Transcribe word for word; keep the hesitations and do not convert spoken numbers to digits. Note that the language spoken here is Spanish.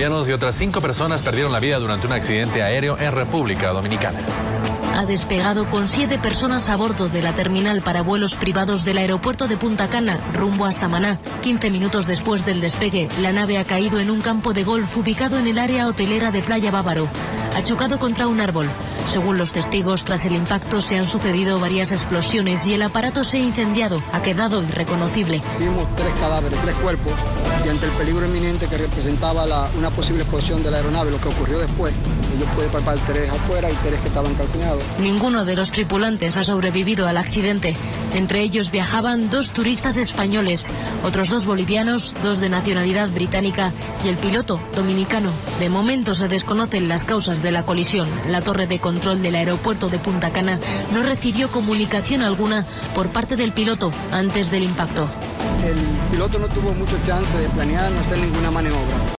colombianos y otras cinco personas perdieron la vida durante un accidente aéreo en República Dominicana. Ha despegado con siete personas a bordo de la terminal para vuelos privados del aeropuerto de Punta Cana, rumbo a Samaná. quince minutos después del despegue, la nave ha caído en un campo de golf ubicado en el área hotelera de Playa Bávaro. Ha chocado contra un árbol. Según los testigos, tras el impacto se han sucedido varias explosiones y el aparato se ha incendiado. Ha quedado irreconocible. Vimos tres cadáveres, tres cuerpos, y ante el peligro inminente que representaba la, una posible explosión de la aeronave, lo que ocurrió después, ellos pueden palpar tres afuera y tres que estaban calcinados. Ninguno de los tripulantes ha sobrevivido al accidente. Entre ellos viajaban dos turistas españoles, otros dos bolivianos, dos de nacionalidad británica y el piloto dominicano. De momento se desconocen las causas de la colisión. La torre de control del aeropuerto de Punta Cana no recibió comunicación alguna por parte del piloto antes del impacto. El piloto no tuvo mucho chance de planear ni hacer ninguna maniobra.